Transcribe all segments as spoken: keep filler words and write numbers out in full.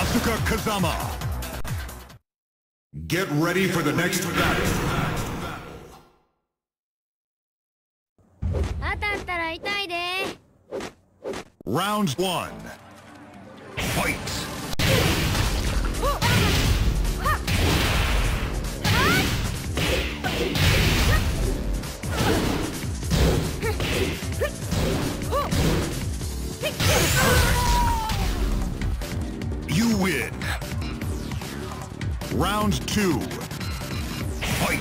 Asuka Kazama. Get ready for the next battle. 当たったら痛いで。 Round one. Fight. You win. Round two. Fight.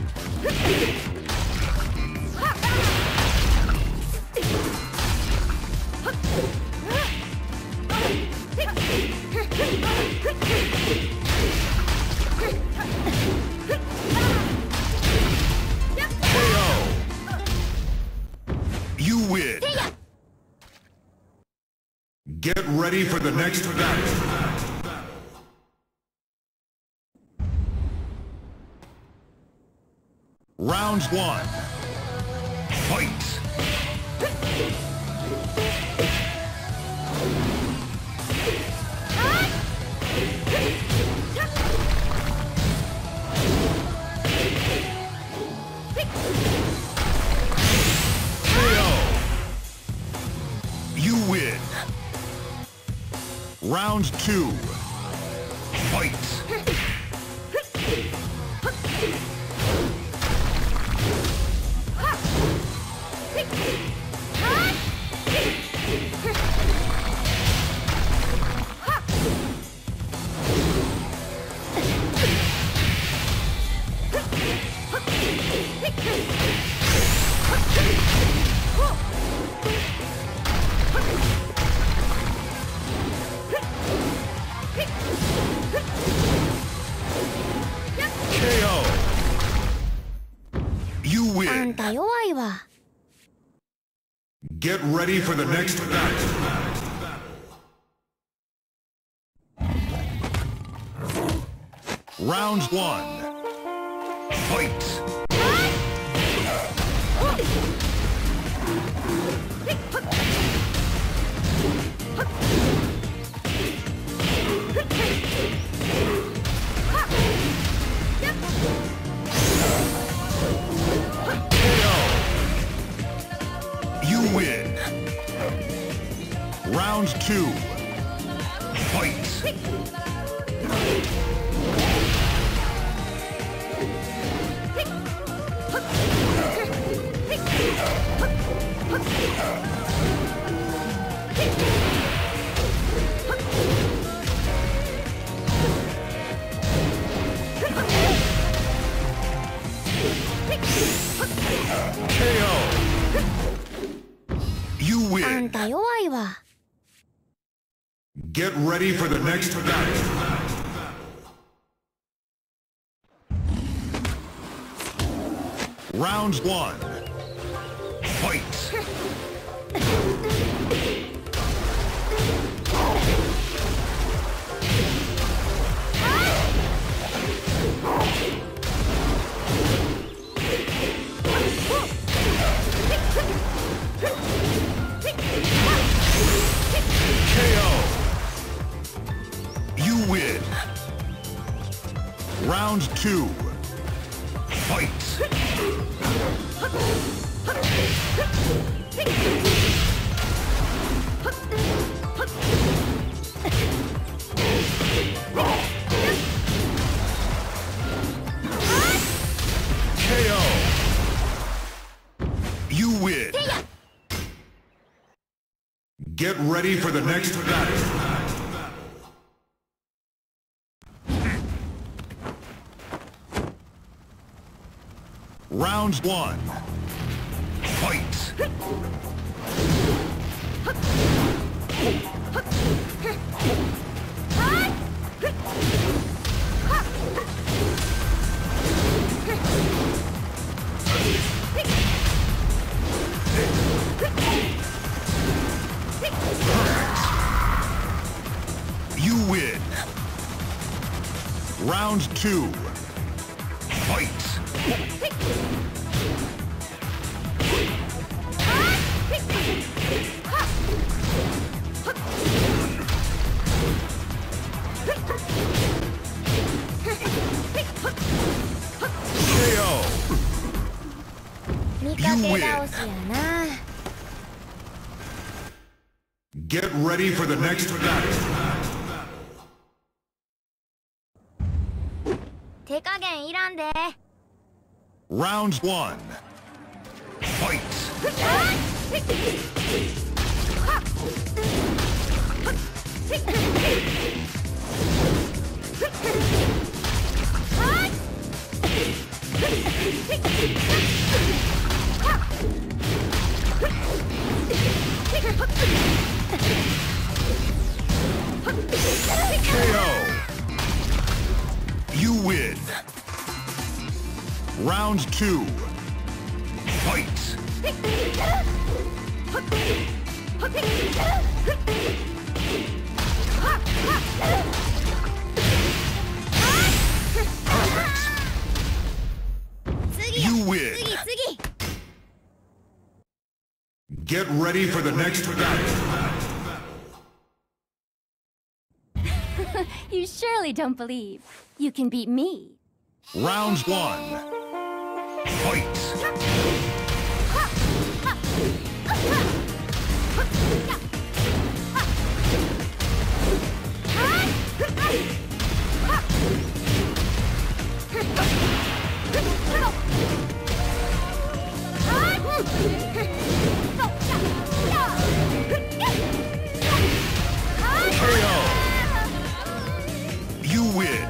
K O. You win. Get ready for the next battle. Round one. Fight. K O. You win. Round two. Fight. K O. You あ win. んた弱いわ。 Get ready for the next battle. Round one. Fight. K O. You win. Round two. Fight. K O. You あん win. た弱いわ。 Get ready for the next battle. Round one. Fight. K O. You win. Round two. Fight. K O. You win. Get ready for the next battle. Round one. Fight. You win. Round two. Fight. win. 倒しやな。 Get ready for the next battle. 手加減いらんで。 Round one. Fight. K O. You win. Round two. Fight. You win. 次次。 Get ready for the next battle. You surely don't believe you can beat me. Round one. Fight. K O. You win.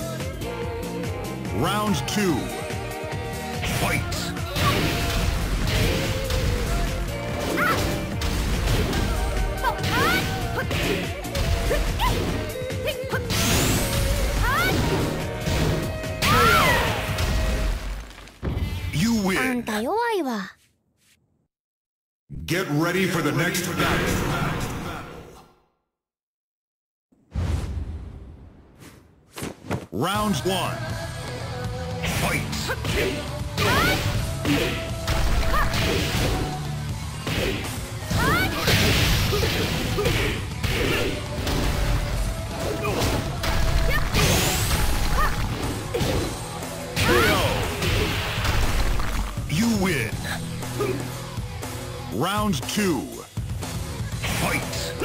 Round two. Fight. K O. You あん win. た弱いわ。 Get ready for the next battle. Round one. Fight. K O. You win. Round two. Fight.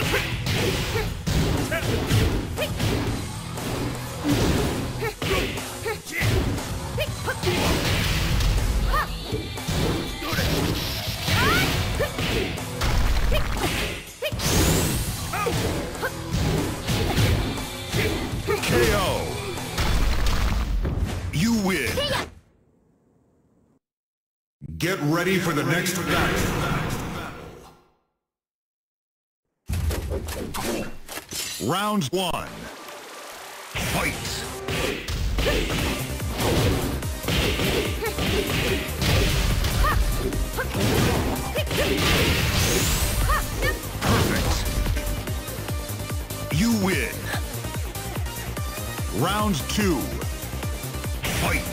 K O. You win. Get ready for the next battle. Round one. Fight. Perfect. You win. Round two. Fight.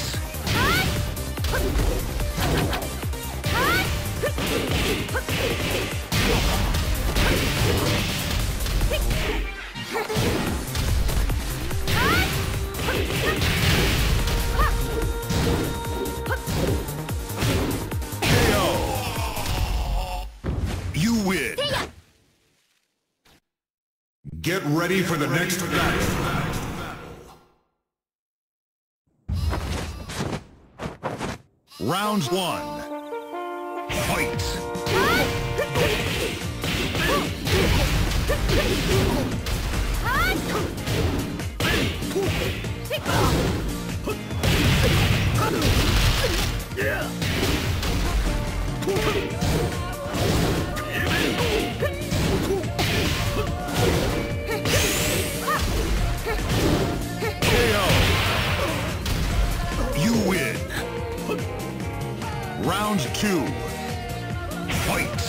K O. You win. Get ready for the next battle. Round one. Fight. K O. You win. Round two. Fight.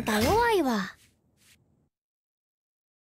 んた弱